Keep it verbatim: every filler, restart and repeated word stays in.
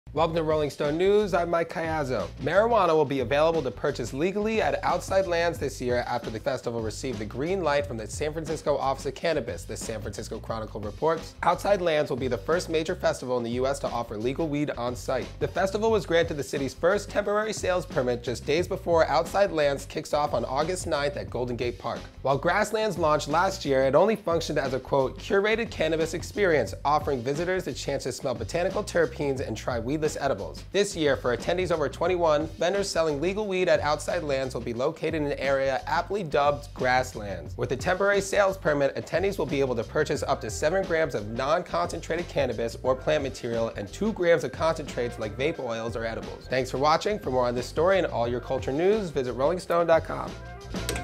Welcome to Rolling Stone News. I'm Mike Caiazzo. Marijuana will be available to purchase legally at outside lands this year after the festival received the green light from the San Francisco Office of Cannabis, the San Francisco Chronicle reports. Outside Lands will be the first major festival in the U S to offer legal weed on site. The festival was granted the city's first temporary sales permit just days before Outside Lands kicks off on August ninth at Golden Gate Park. While Grasslands launched last year, it only functioned as a, quote, curated cannabis experience, offering visitors the chance to smell botanical terpenes and try weed edibles. This year, for attendees over twenty-one, vendors selling legal weed at Outside Lands will be located in an area aptly dubbed Grasslands. With a temporary sales permit, attendees will be able to purchase up to seven grams of non-concentrated cannabis or plant material and two grams of concentrates like vape oils or edibles. Thanks for watching. For more on this story and all your culture news, visit rolling stone dot com.